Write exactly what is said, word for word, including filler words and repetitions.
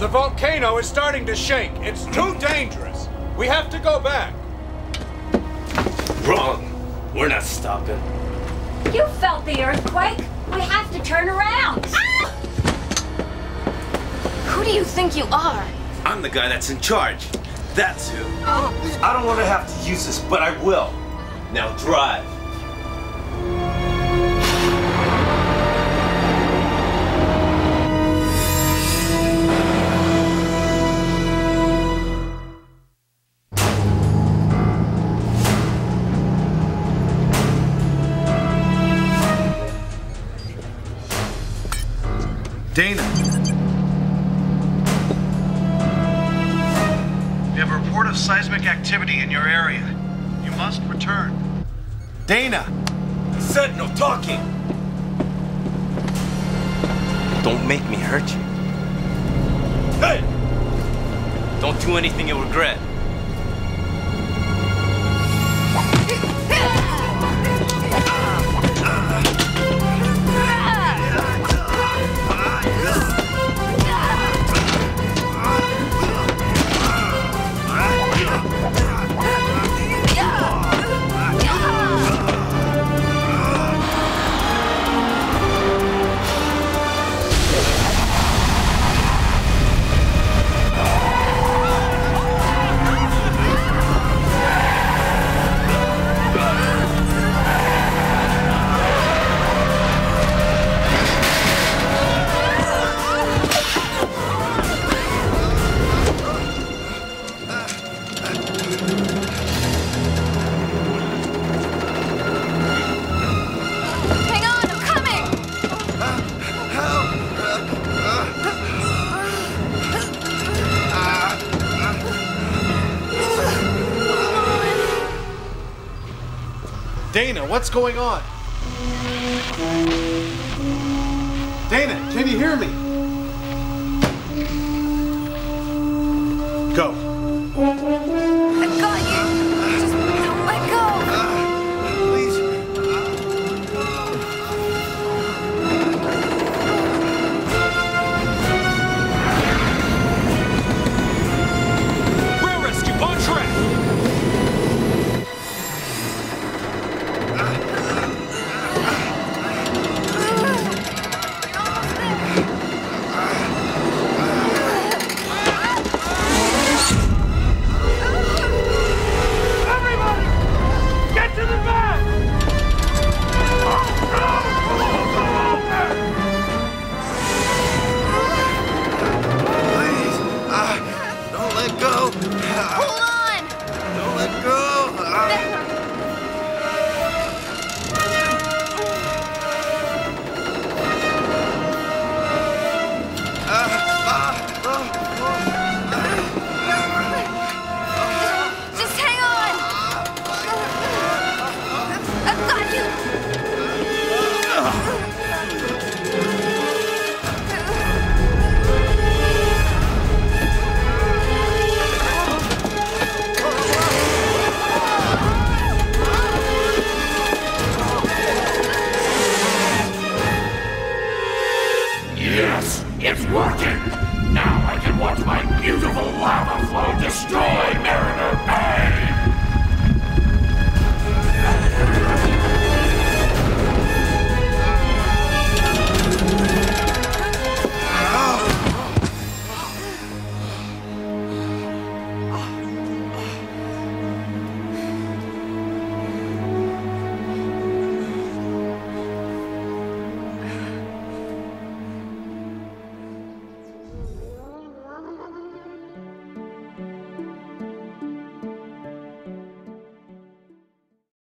The volcano is starting to shake. It's too dangerous. We have to go back. Wrong. We're not stopping. You felt the earthquake. We have to turn around. Ah! Who do you think you are? I'm the guy that's in charge. That's who. I don't want to have to use this, but I will. Now drive. Dana. We have a report of seismic activity in your area. You must return. Dana! I said no talking! Don't make me hurt you. Hey! Don't do anything you'll regret. Dana, what's going on? Dana, can you hear me? Go.